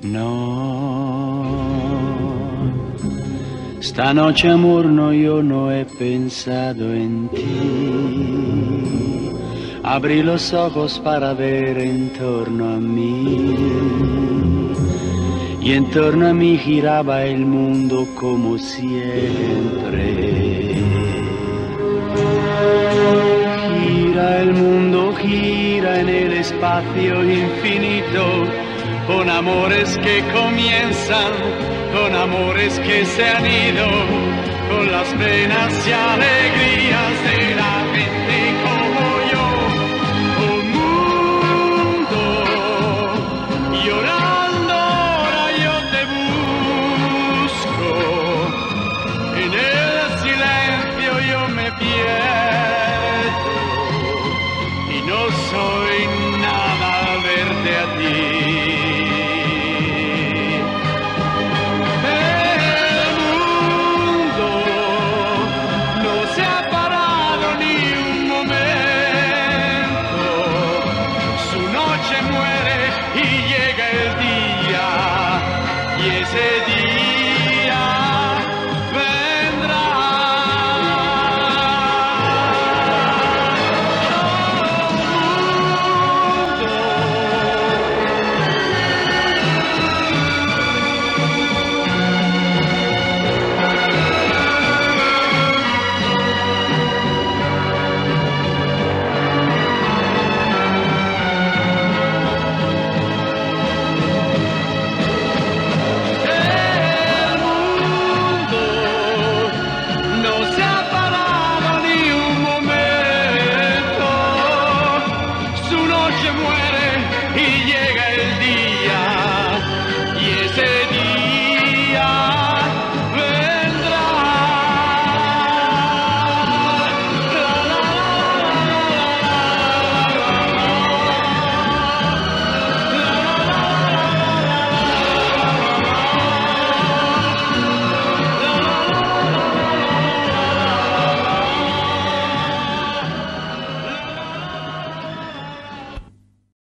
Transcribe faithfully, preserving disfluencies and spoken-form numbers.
No, esta noche amor no, yo no he pensado en ti. Abrí los ojos para ver en torno a mí y en torno a mí giraba el mundo como siempre. Gira el mundo, gira en el espacio infinito, con amores que comienzan, con amores que se han ido, con las penas y alegrías de la gente como yo. Un mundo llorando, ahora yo te busco, en el silencio yo me pierdo y no soy nada al verte a ti. Y llega el día, y ese día vendrá. Y llega